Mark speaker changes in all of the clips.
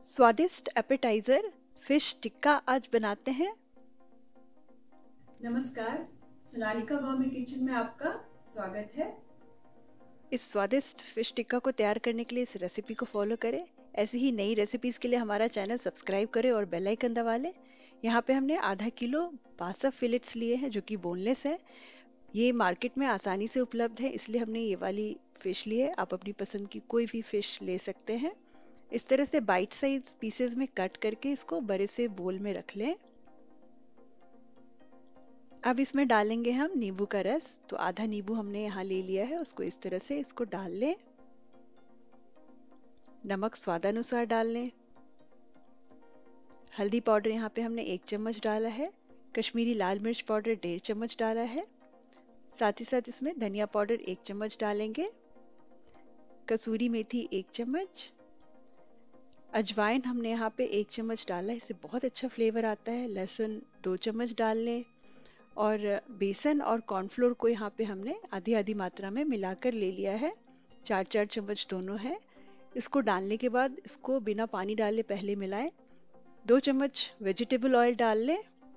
Speaker 1: स्वादिष्ट appetiser fish tikka आज बनाते हैं।
Speaker 2: नमस्कार, सोनालिका गौरमेंट किचन में आपका स्वागत है।
Speaker 1: इस स्वादिष्ट फिश टिक्का को तैयार करने के लिए इस रेसिपी को फॉलो करें। ऐसी ही नई रेसिपीज के लिए हमारा चैनल सब्सक्राइब करें और बेल आइकन दबा लें। यहाँ पे हमने आधा किलो बासा फिलेट्स लिए हैं जो कि बोनलेस है। ये मार्केट में आसानी से उपलब्ध है, इसलिए हमने ये वाली फिश ली है। आप अपनी पसंद की कोई भी फिश ले सकते हैं। इस तरह से बाइट साइज पीसेज में कट करके इसको बड़े से बोल में रख लें। अब इसमें डालेंगे हम नींबू का रस। तो आधा नींबू हमने यहाँ ले लिया है, उसको इस तरह से इसको डाल लें। नमक स्वादानुसार डाल लें। हल्दी पाउडर यहाँ पे हमने 1 चम्मच डाला है। कश्मीरी लाल मिर्च पाउडर 1.5 चम्मच डाला है। साथ ही साथ इसमें धनिया पाउडर 1 चम्मच डालेंगे। कसूरी मेथी 1 चम्मच। अजवाइन हमने यहाँ पे 1 चम्मच डाला है, इससे बहुत अच्छा फ्लेवर आता है। लहसुन 2 चम्मच डाल लें। और बेसन और कॉर्नफ्लोर को यहाँ पे हमने आधी आधी मात्रा में मिलाकर ले लिया है। 4-4 चम्मच दोनों है। इसको डालने के बाद इसको बिना पानी डाले पहले मिलाएं। 2 चम्मच वेजिटेबल ऑयल डाल लें।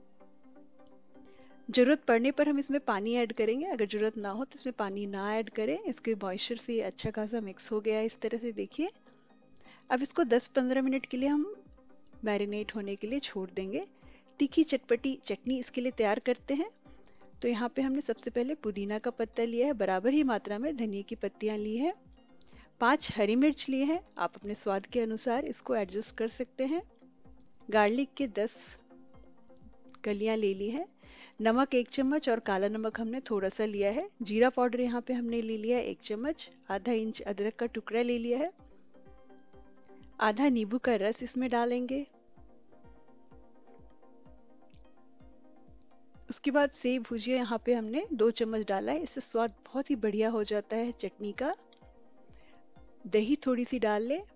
Speaker 1: जरूरत पड़ने पर हम इसमें पानी ऐड करेंगे, अगर जरूरत ना हो तो इसमें पानी ना ऐड करें। इसके मॉइस्चर से ये अच्छा खासा मिक्स हो गया है इस तरह से, देखिए। अब इसको 10-15 मिनट के लिए हम मैरिनेट होने के लिए छोड़ देंगे। तीखी चटपटी चटनी इसके लिए तैयार करते हैं। तो यहाँ पे हमने सबसे पहले पुदीना का पत्ता लिया है, बराबर ही मात्रा में धनिया की पत्तियां ली है। 5 हरी मिर्च लिए हैं, आप अपने स्वाद के अनुसार इसको एडजस्ट कर सकते हैं। गार्लिक के 10 कलियां ले ली है। नमक 1 चम्मच और काला नमक हमने थोड़ा सा लिया है। जीरा पाउडर यहाँ पे हमने ले लिया है 1 चम्मच। आधा इंच अदरक का टुकड़ा ले लिया है। आधा नींबू का रस इसमें डालेंगे। उसके बाद सेव भुजिया यहाँ पे हमने 2 चम्मच डाला है, इससे स्वाद बहुत ही बढ़िया हो जाता है चटनी का। दही थोड़ी सी डाल ले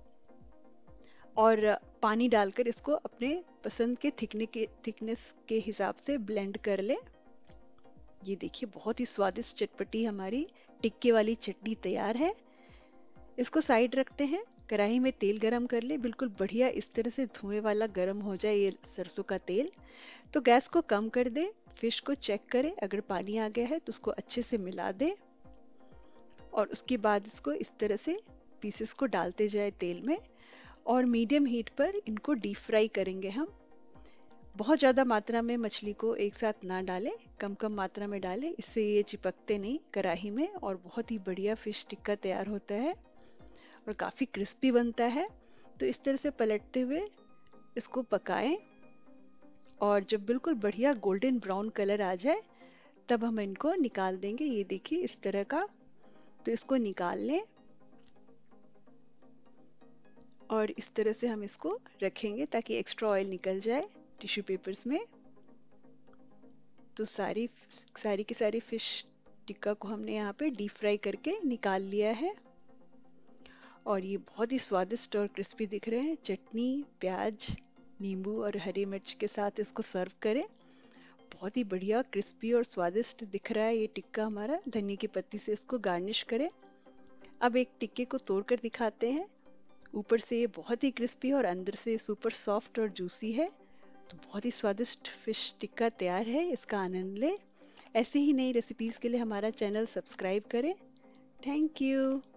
Speaker 1: और पानी डालकर इसको अपने पसंद के थिकनेस के हिसाब से ब्लेंड कर ले। ये देखिए, बहुत ही स्वादिष्ट चटपटी हमारी टिक्के वाली चटनी तैयार है। इसको साइड रखते हैं। कढ़ाई में तेल गरम कर ले, बिल्कुल बढ़िया इस तरह से धुएं वाला गरम हो जाए ये सरसों का तेल। तो गैस को कम कर दे। फिश को चेक करें, अगर पानी आ गया है तो उसको अच्छे से मिला दे। और उसके बाद इसको इस तरह से पीसेस को डालते जाए तेल में। और मीडियम हीट पर इनको डीप फ्राई करेंगे हम। बहुत ज़्यादा मात्रा में मछली को एक साथ ना डालें, कम कम मात्रा में डालें, इससे ये चिपकते नहीं कढ़ाई में। और बहुत ही बढ़िया फिश टिक्का तैयार होता है और काफ़ी क्रिस्पी बनता है। तो इस तरह से पलटते हुए इसको पकाएं। और जब बिल्कुल बढ़िया गोल्डन ब्राउन कलर आ जाए तब हम इनको निकाल देंगे। ये देखिए इस तरह का। तो इसको निकाल लें और इस तरह से हम इसको रखेंगे ताकि एक्स्ट्रा ऑयल निकल जाए टिश्यू पेपर्स में। तो सारी की सारी फिश टिक्का को हमने यहाँ पे डीप फ्राई करके निकाल लिया है। और ये बहुत ही स्वादिष्ट और क्रिस्पी दिख रहे हैं। चटनी, प्याज, नींबू और हरी मिर्च के साथ इसको सर्व करें। बहुत ही बढ़िया क्रिस्पी और स्वादिष्ट दिख रहा है ये टिक्का हमारा। धनिया की पत्ती से इसको गार्निश करें। अब एक टिक्के को तोड़कर दिखाते हैं। ऊपर से ये बहुत ही क्रिस्पी और अंदर से सुपर सॉफ्ट और जूसी है। तो बहुत ही स्वादिष्ट फिश टिक्का तैयार है, इसका आनंद लें। ऐसे ही नई रेसिपीज के लिए हमारा चैनल सब्सक्राइब करें। Thank you.